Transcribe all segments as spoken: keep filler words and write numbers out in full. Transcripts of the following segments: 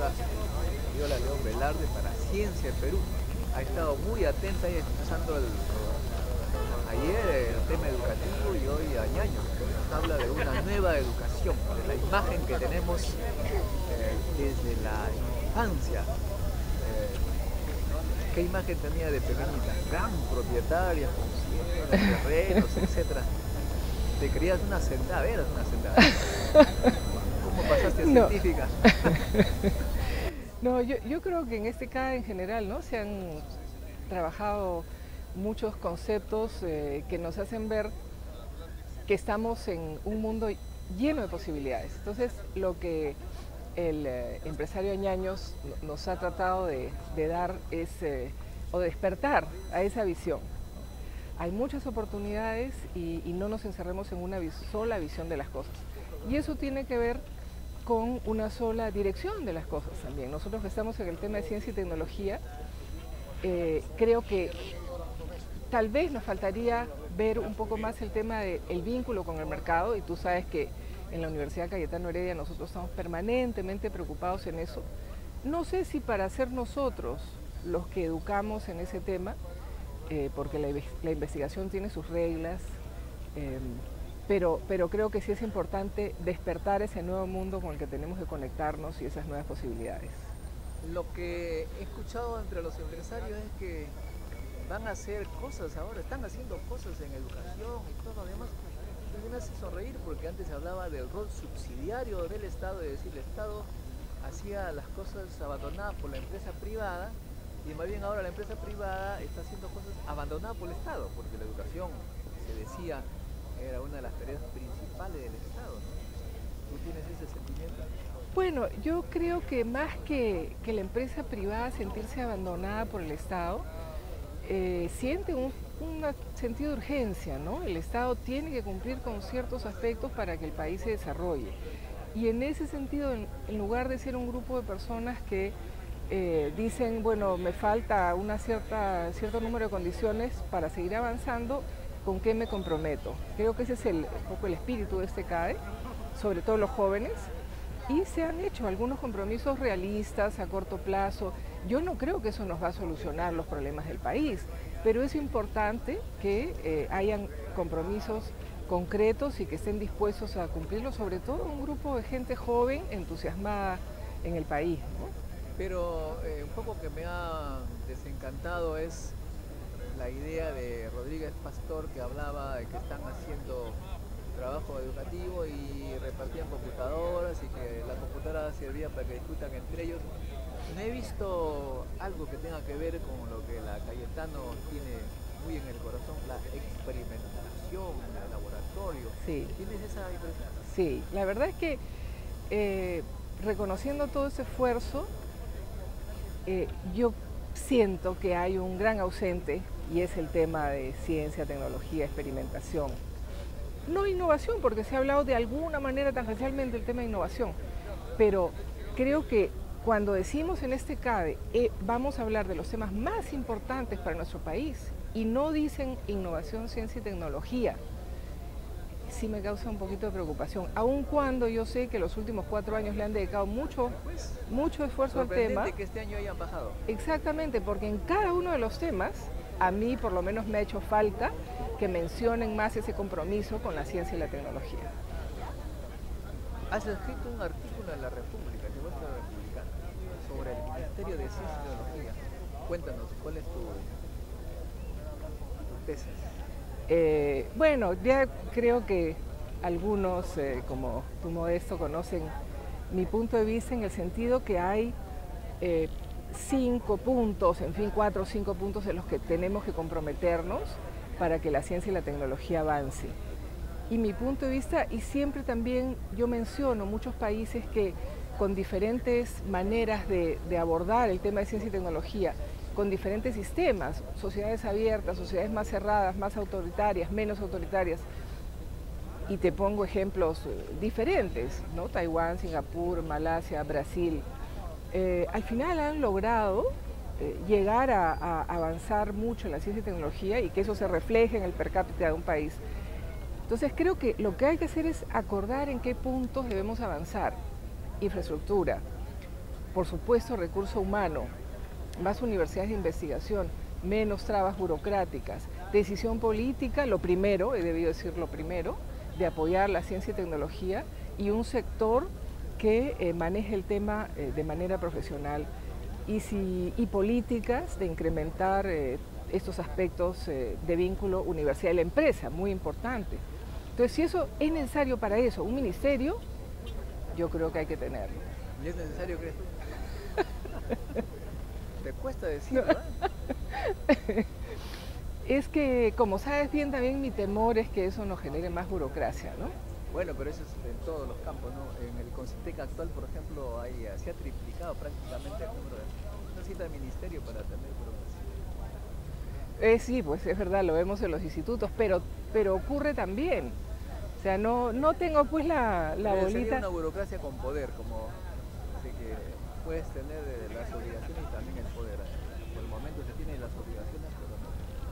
doctora Viola León Velarde para Ciencia Perú. Ha estado muy atenta y escuchando el, ayer el tema educativo y hoy a Ñaño. Nos habla de una nueva educación, de la imagen que tenemos eh, desde la infancia. Eh, ¿Qué imagen tenía de pequeñita? Gran propietaria, con cientos de terrenos, etcétera. Te creías una hacendada, eras una hacendada. ¿Cómo pasaste a No. científica? No, yo, yo creo que en este C A D en general, ¿no? Se han trabajado muchos conceptos eh, que nos hacen ver que estamos en un mundo lleno de posibilidades. Entonces, lo que el eh, empresario Ñaños nos ha tratado de, de dar es, eh, o despertar a esa visión. Hay muchas oportunidades y, y no nos encerremos en una vis sola visión de las cosas. Y eso tiene que ver con una sola dirección de las cosas también. Nosotros que estamos en el tema de ciencia y tecnología, eh, creo que tal vez nos faltaría ver un poco más el tema del vínculo con el mercado, y tú sabes que en la Universidad Cayetano Heredia nosotros estamos permanentemente preocupados en eso. No sé si para ser nosotros los que educamos en ese tema, eh, porque la, la investigación tiene sus reglas, eh, Pero, pero creo que sí es importante despertar ese nuevo mundo con el que tenemos que conectarnos y esas nuevas posibilidades. Lo que he escuchado entre los empresarios es que van a hacer cosas ahora, están haciendo cosas en educación y todo lo demás. Y me hace sonreír porque antes se hablaba del rol subsidiario del Estado, es decir, el Estado hacía las cosas abandonadas por la empresa privada y más bien ahora la empresa privada está haciendo cosas abandonadas por el Estado, porque la educación, se decía, era una de las tareas principales del Estado, ¿no? ¿Tú tienes ese sentimiento? Bueno, yo creo que más que, que la empresa privada sentirse abandonada por el Estado, eh, siente un, un sentido de urgencia, ¿no? El Estado tiene que cumplir con ciertos aspectos para que el país se desarrolle. Y en ese sentido, en, en lugar de ser un grupo de personas que eh, dicen, bueno, me falta una cierta, cierto número de condiciones para seguir avanzando, ¿con qué me comprometo? Creo que ese es el, un poco el espíritu de este C A D E, sobre todo los jóvenes, y se han hecho algunos compromisos realistas a corto plazo. Yo no creo que eso nos va a solucionar los problemas del país, pero es importante que eh, hayan compromisos concretos y que estén dispuestos a cumplirlos, sobre todo un grupo de gente joven entusiasmada en el país, ¿no? Pero eh, un poco que me ha desencantado es la idea de Rodríguez Pastor, que hablaba de que están haciendo trabajo educativo y repartían computadoras y que la computadora servía para que discutan entre ellos. No he visto algo que tenga que ver con lo que la Cayetano tiene muy en el corazón, la experimentación, el laboratorio. Sí. ¿Tienes esa impresión? Sí, la verdad es que eh, reconociendo todo ese esfuerzo, eh, yo siento que hay un gran ausente, y es el tema de ciencia, tecnología, experimentación. No innovación, porque se ha hablado de alguna manera tangencialmente del tema de innovación, pero creo que cuando decimos en este C A D E, eh, vamos a hablar de los temas más importantes para nuestro país, y no dicen innovación, ciencia y tecnología, sí me causa un poquito de preocupación, aun cuando yo sé que los últimos cuatro años le han dedicado mucho, Pues, mucho esfuerzo al tema. sorprendente que este año hayan bajado. Exactamente, porque en cada uno de los temas, a mí por lo menos me ha hecho falta que mencionen más ese compromiso con la ciencia y la tecnología. Has escrito un artículo en La República, en Vuestra Republicana, sobre el Ministerio de Ciencia y Tecnología. Cuéntanos, ¿cuál es tu, tu tesis? Eh, bueno, ya creo que algunos, eh, como tú, Modesto, conocen mi punto de vista en el sentido que hay eh, cinco puntos, en fin, cuatro o cinco puntos en los que tenemos que comprometernos para que la ciencia y la tecnología avance. Y mi punto de vista, y siempre también yo menciono muchos países que con diferentes maneras de, de abordar el tema de ciencia y tecnología, con diferentes sistemas, sociedades abiertas, sociedades más cerradas, más autoritarias, menos autoritarias, y te pongo ejemplos diferentes, ¿no? Taiwán, Singapur, Malasia, Brasil, eh, al final han logrado eh, llegar a, a avanzar mucho en la ciencia y tecnología y que eso se refleje en el per cápita de un país. Entonces creo que lo que hay que hacer es acordar en qué puntos debemos avanzar. Infraestructura, por supuesto, recurso humano, más universidades de investigación, menos trabas burocráticas, decisión política, lo primero, he debido decir lo primero, de apoyar la ciencia y tecnología, y un sector que eh, maneje el tema eh, de manera profesional, y, si, y políticas de incrementar eh, estos aspectos eh, de vínculo universidad y la empresa, muy importante. Entonces, si eso es necesario para eso, un ministerio, yo creo que hay que tenerlo. ¿Y es necesario, crees tú? ¿Te cuesta decirlo? ¿eh? Es que, como sabes bien, también mi temor es que eso nos genere más burocracia, ¿no? Bueno, pero eso es en todos los campos, ¿no? En el CONCITEC actual, por ejemplo, hay, se ha triplicado prácticamente el número de... No necesita ministerio para tener burocracia. Eh, sí, pues es verdad, lo vemos en los institutos, pero, pero ocurre también. O sea, no, no tengo pues la, la Pero bolita... sería una burocracia con poder, como así que puedes tener eh, las obligaciones y también el poder. Por el momento se tienen las obligaciones, pero no.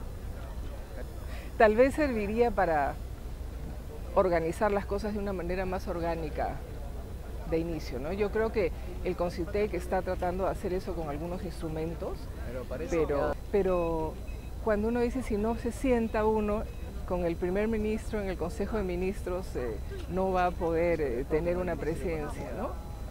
Tal vez serviría para organizar las cosas de una manera más orgánica de inicio, ¿no? Yo creo que el CONCITEC está tratando de hacer eso con algunos instrumentos, Pero, parece pero, que... pero cuando uno dice si no se sienta uno con el primer ministro en el Consejo de Ministros, eh, no va a poder eh, tener una presencia, ¿no?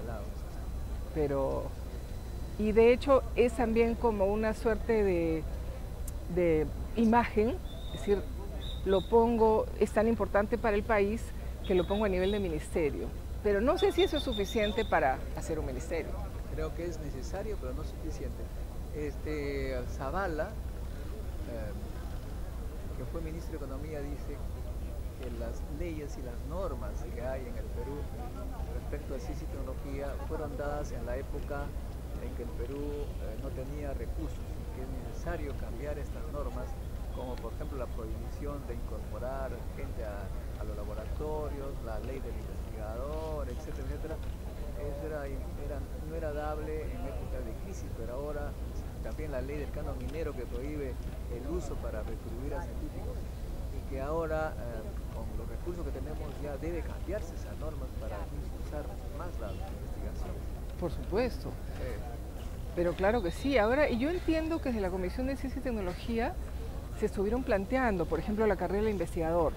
Pero, y de hecho es también como una suerte de, de imagen, es decir, lo pongo, es tan importante para el país que lo pongo a nivel de ministerio. Pero no sé si eso es suficiente para hacer un ministerio. Creo que es necesario, pero no suficiente. Este, Zavala, eh, que fue ministro de Economía, dice que las leyes y las normas que hay en el Perú respecto a ciencia y tecnología fueron dadas en la época en que el Perú eh, no tenía recursos, y que es necesario cambiar estas normas, como por ejemplo la prohibición de incorporar gente a, a los laboratorios, la ley del investigador, etcétera, etcétera. Eso era, era, no era dable en épocas de crisis, pero ahora también la ley del canon minero que prohíbe el uso para retribuir a científicos, y que ahora eh, con los recursos que tenemos ya debe cambiarse esas normas para impulsar más la investigación. Por supuesto. Eh, Pero claro que sí. Ahora, y yo entiendo que desde la Comisión de Ciencia y Tecnología se estuvieron planteando, por ejemplo, la carrera de investigador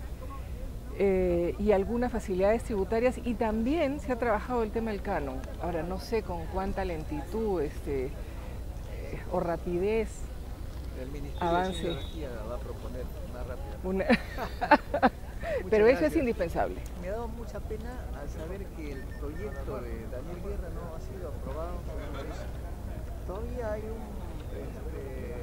eh, y algunas facilidades tributarias, y también se ha trabajado el tema del canon. Ahora, no sé con cuánta lentitud este, eh, o rapidez el Ministerio avance. de Tecnología va a proponer más rápido. Una... Pero eso es indispensable. Me ha dado mucha pena al saber que el proyecto de Daniel Guerra no ha sido aprobado. Todavía hay un... Este,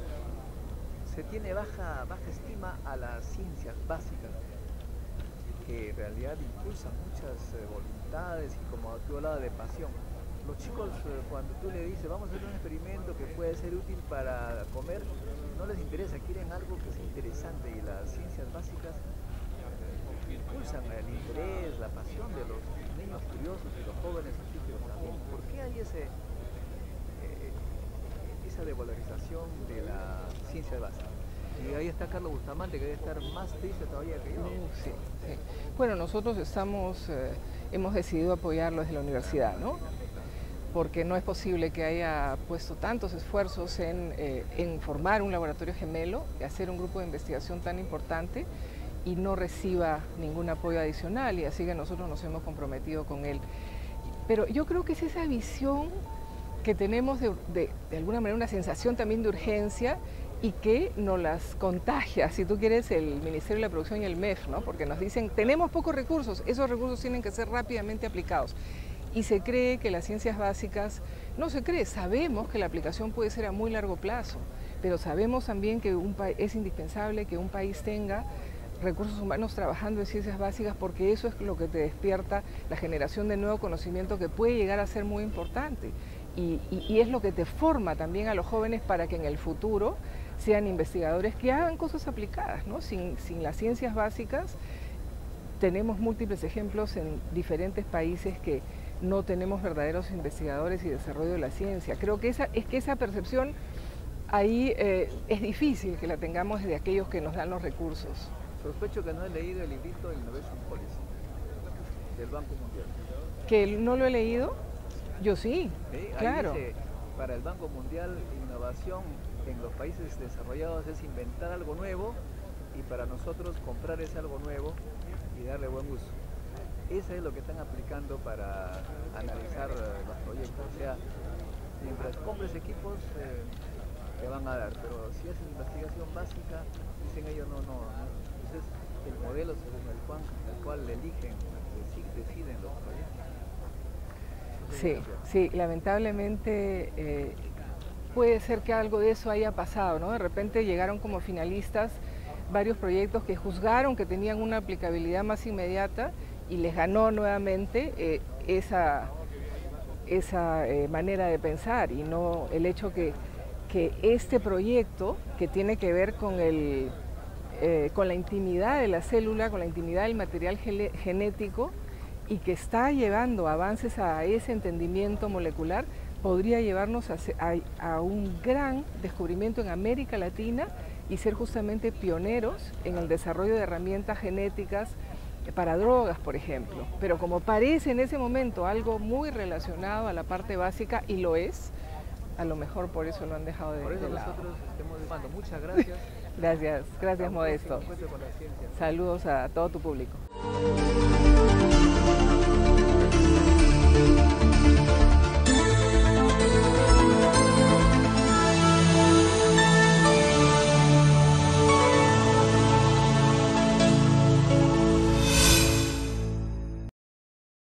se tiene baja, baja estima a las ciencias básicas, que en realidad impulsan muchas eh, voluntades y, como tú hablabas, de pasión. Los chicos, eh, cuando tú le dices vamos a hacer un experimento que puede ser útil para comer, no les interesa, quieren algo que sea interesante, y las ciencias básicas eh, impulsan el interés, la pasión de los niños curiosos y los jóvenes científicos también. ¿Por qué hay ese, eh, esa devalorización de la ciencia básica? Y ahí está Carlos Bustamante, que debe estar más triste todavía que yo. Uh, sí, sí. Bueno, nosotros estamos, eh, hemos decidido apoyarlo desde la universidad, ¿no? Porque no es posible que haya puesto tantos esfuerzos en, eh, en formar un laboratorio gemelo, hacer un grupo de investigación tan importante, y no reciba ningún apoyo adicional, y así que nosotros nos hemos comprometido con él. Pero yo creo que es esa visión que tenemos de, de, de alguna manera una sensación también de urgencia, y que nos las contagia, si tú quieres, el Ministerio de la Producción y el M E F, ¿no? Porque nos dicen, tenemos pocos recursos, esos recursos tienen que ser rápidamente aplicados. Y se cree que las ciencias básicas, no se cree, sabemos que la aplicación puede ser a muy largo plazo, pero sabemos también que un es indispensable que un país tenga recursos humanos trabajando en ciencias básicas, porque eso es lo que te despierta la generación de nuevo conocimiento, que puede llegar a ser muy importante. Y, y, y es lo que te forma también a los jóvenes para que en el futuro sean investigadores que hagan cosas aplicadas, ¿no? Sin, sin las ciencias básicas tenemos múltiples ejemplos en diferentes países que no tenemos verdaderos investigadores y desarrollo de la ciencia. Creo que esa, es que esa percepción ahí eh, es difícil que la tengamos desde aquellos que nos dan los recursos. Sospecho que no he leído el librito Innovation Policy del Banco Mundial. ¿Que no lo he leído? Yo sí, ¿Sí? claro. Ahí dice, para el Banco Mundial, innovación en los países desarrollados es inventar algo nuevo y para nosotros comprar ese algo nuevo y darle buen uso. Eso es lo que están aplicando para analizar eh, los proyectos. O sea, mientras compres equipos, eh, te van a dar, pero si haces investigación básica, dicen ellos no, no, no. Ese es el modelo según el cual, el cual eligen, deciden los proyectos. Sí, sí, lamentablemente eh, puede ser que algo de eso haya pasado, ¿no? De repente llegaron como finalistas varios proyectos que juzgaron que tenían una aplicabilidad más inmediata y les ganó nuevamente eh, esa, esa eh, manera de pensar y no el hecho que, que este proyecto que tiene que ver con, el, eh, con la intimidad de la célula, con la intimidad del material genético, y que está llevando avances a ese entendimiento molecular, podría llevarnos a, a, a un gran descubrimiento en América Latina y ser justamente pioneros en el desarrollo de herramientas genéticas para drogas, por ejemplo. Pero como parece en ese momento algo muy relacionado a la parte básica, y lo es, a lo mejor por eso lo han dejado de, por eso de lado. Nosotros estamos llamando. Muchas gracias. Gracias, gracias Modesto. Con la ciencia. Saludos a todo tu público.